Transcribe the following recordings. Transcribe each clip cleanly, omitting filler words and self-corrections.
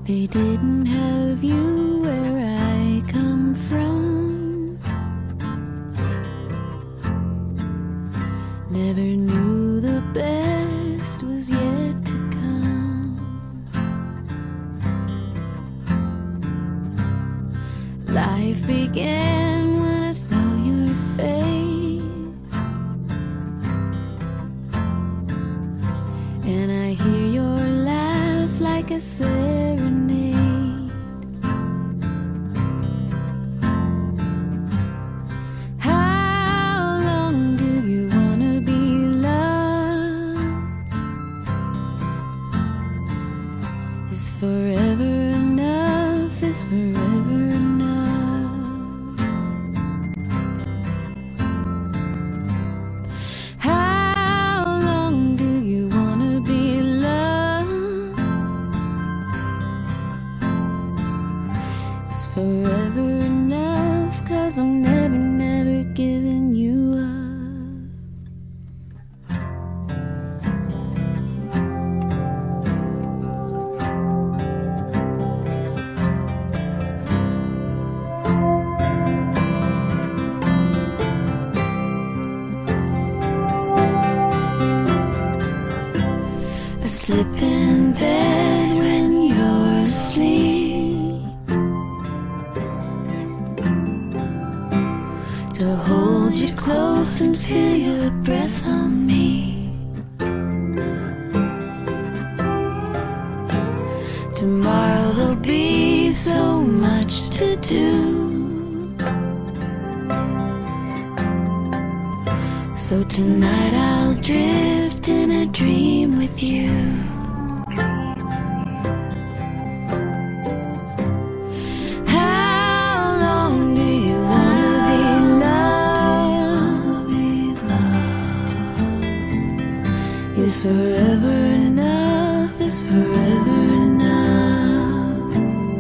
They didn't have you where I come from. Never knew the best was yet to come. Life began when I saw your face, and I hear your laugh like a serenade. How long do you wanna be loved? Is forever enough? Is forever enough? How long do you wanna be loved? Is forever enough? 'Cause I'm never, never giving you up. I slip in bed when you're asleep, to hold you close and feel your breath on me. Tomorrow there'll be so much to do, so tonight I'll drift in a dream with you. How long do you wanna be loved? Is forever enough? Is forever enough?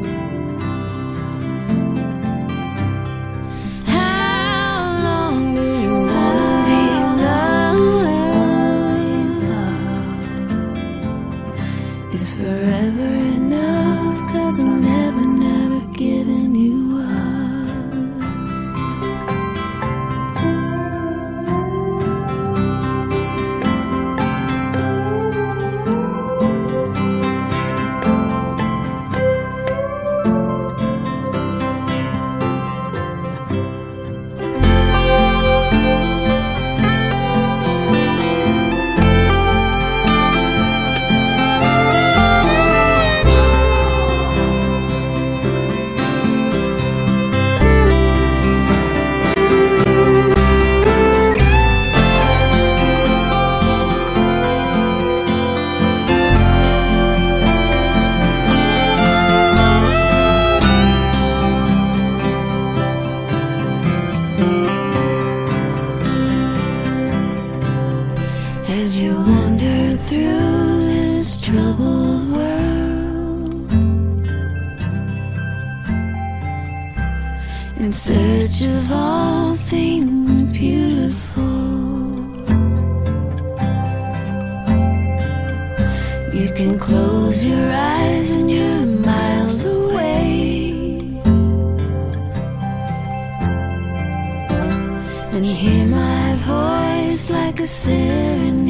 How long do you wanna be loved? Is forever enough? 'Cause I'm never, never giving you up. As you wander through this troubled world, in search of all things beautiful, you can close your eyes and you're miles away, and hear my voice like a serenade.